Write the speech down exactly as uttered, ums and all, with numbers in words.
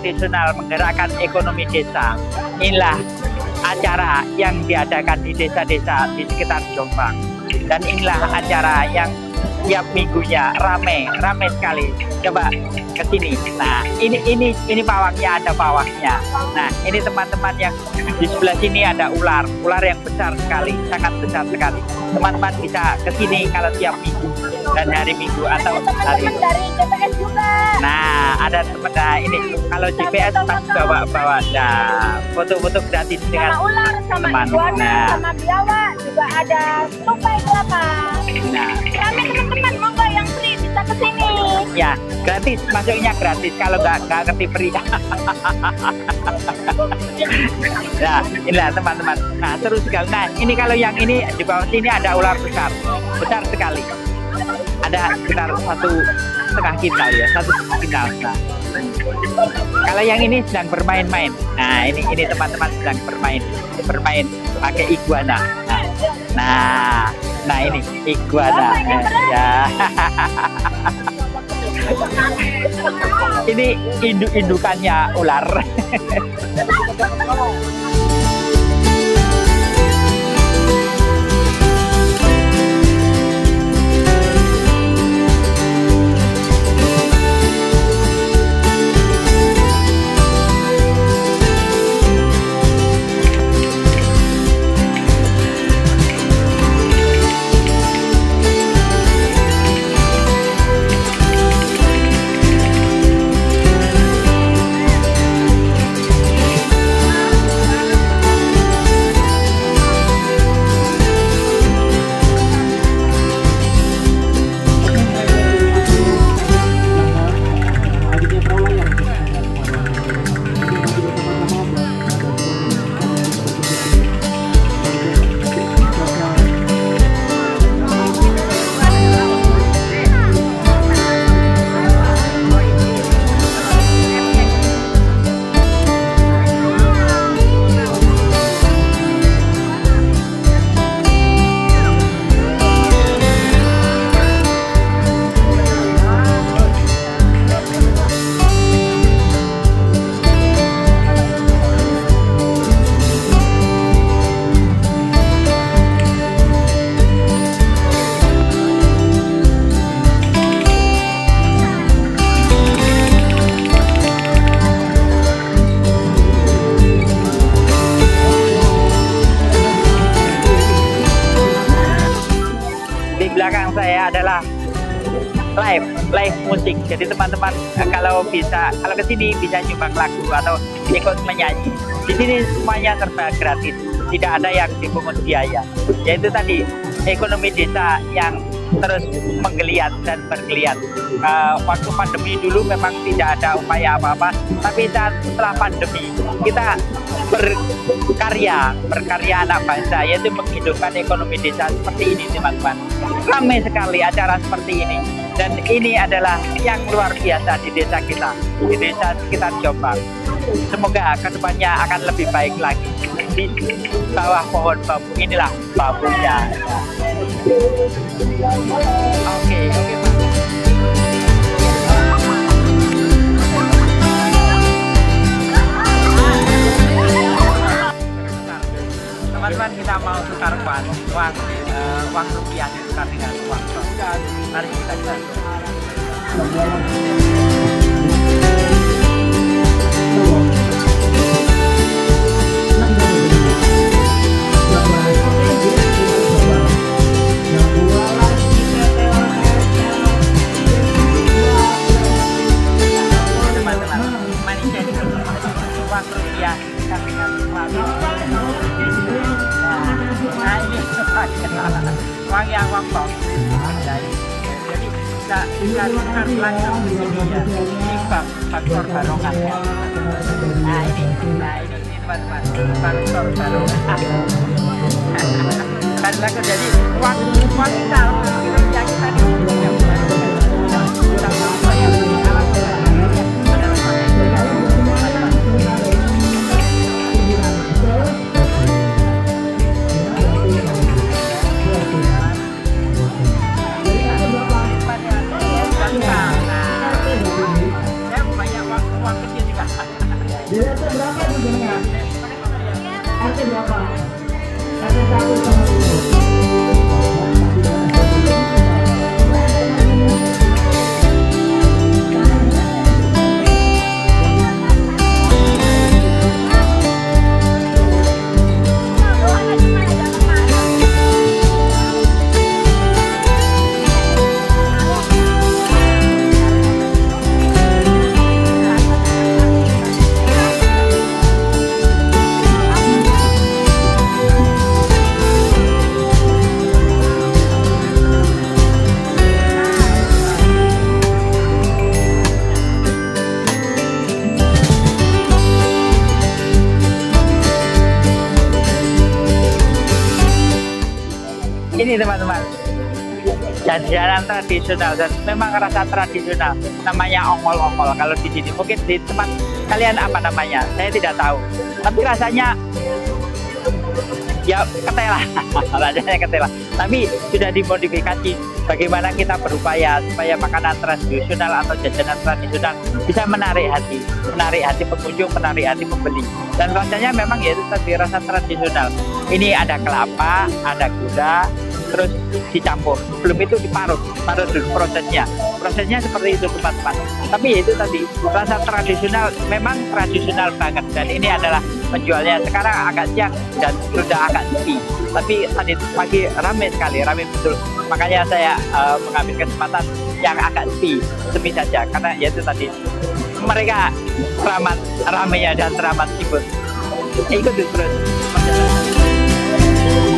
tradisional menggerakkan ekonomi desa. Inilah acara yang diadakan di desa-desa di sekitar Jombang. Dan inilah acara yang tiap minggunya rame, rame sekali. Coba ke sini. Nah, ini ini ini pawangnya, ada pawangnya. Nah, ini teman-teman yang di sebelah sini ada ular, ular yang besar sekali, sangat besar sekali. Teman-teman bisa ke sini kalau tiap minggu dan hari Minggu atau hari. Dari G P S juga. Nah, ada teman nah ini kalau G P S pas bawa-bawa nah, foto-foto gratis dengan sama ular, sama teman. iguana, Nah, sama biawak, juga ada tupai kelapa. nah, Kami teman-teman monggo yang free bisa ke sini. ya gratis, masuknya gratis kalau nggak nggak ngerti free. Nah, inilah teman-teman. Nah, seru sekali. Nah, ini kalau yang ini di bawah sini ada ular besar, besar sekali. Ada sekitar satu setengah kintal ya, satu setengah kintal. Nah, kalau yang ini sedang bermain-main. Nah, ini ini teman-teman sedang bermain, bermain pakai iguana. Nah, nah, nah ini iguana. Eh, ya. Ini induk-indukannya ular. Belakang saya adalah live live musik. Jadi teman-teman kalau bisa kalau ke sini bisa nyumbang lagu atau ikut menyanyi. Di sini semuanya serba gratis, tidak ada yang dipungut biaya. Yaitu tadi ekonomi desa yang terus menggeliat dan bergeliat. Uh, waktu pandemi dulu memang tidak ada upaya apa-apa, tapi setelah pandemi kita berkarya, berkarya anak bangsa, yaitu menghidupkan ekonomi desa seperti ini teman-teman. Ramai sekali acara seperti ini, dan ini adalah yang luar biasa di desa kita, di desa sekitar Jombang. Semoga kedepannya akan lebih baik lagi. Di bawah pohon bambu inilah bambunya. Oke, oke Pak. Teman-teman, kita mau tukar uang, uang, uh, uang rupiah ditukar dengan uang dolar. Mari kita lihat. Teman-teman, money changer, uang rupiah ditukar dengan uang. Nah, ini uang yang uang box. Jadi bisa bisa tukar langsung di sini ya. Ini bank faktor barongan ya. Nah ini, nah ini ini teman-teman, faktor barongan. Dan langsung jadi uang uang kita yang kita di sini ya. Kita mau yang banyak uang, uang kecil juga. teman-teman, jajanan tradisional dan memang rasa tradisional, namanya ongol-ongol. Kalau di sini mungkin di tempat kalian apa namanya, saya tidak tahu, tapi rasanya ya ketela, rasanya ketela. Tapi sudah dimodifikasi bagaimana kita berupaya supaya makanan tradisional atau jajanan tradisional bisa menarik hati, menarik hati pengunjung, menarik hati pembeli. Dan rasanya memang ya itu tadi rasa tradisional. Ini ada kelapa, ada gula, terus dicampur. Belum itu diparut, parut dulu prosesnya. Prosesnya seperti itu teman-teman. Tapi itu tadi rasa tradisional, memang tradisional banget. Dan ini adalah penjualnya sekarang agak siang dan sudah agak sepi. Tapi tadi pagi ramai sekali, ramai betul. Makanya saya uh, mengambil kesempatan yang agak sepi, sepi saja. Karena ya itu tadi mereka ramai, ramainya dan teramat sibuk. Ikut terus.